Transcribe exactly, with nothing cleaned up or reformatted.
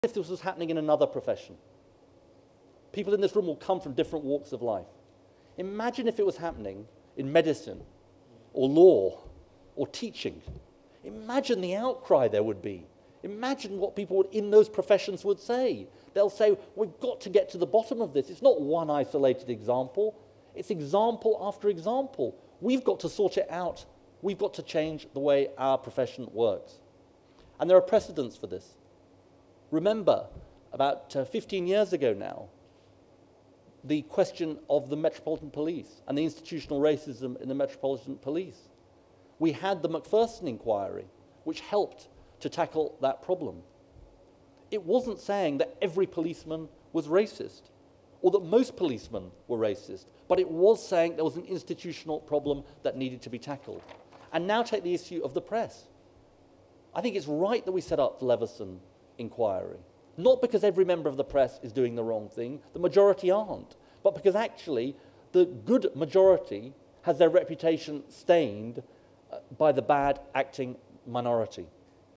If this was happening in another profession. People in this room will come from different walks of life. Imagine if it was happening in medicine or law or teaching. Imagine the outcry there would be. Imagine what people in those professions would say. They'll say, we've got to get to the bottom of this. It's not one isolated example. It's example after example. We've got to sort it out. We've got to change the way our profession works. And there are precedents for this. Remember, about uh, fifteen years ago now, the question of the Metropolitan Police and the institutional racism in the Metropolitan Police. We had the Macpherson inquiry, which helped to tackle that problem. It wasn't saying that every policeman was racist, or that most policemen were racist, but it was saying there was an institutional problem that needed to be tackled. And now take the issue of the press. I think it's right that we set up the Leveson inquiry. Not because every member of the press is doing the wrong thing, the majority aren't, but because actually the good majority has their reputation stained uh, by the bad acting minority.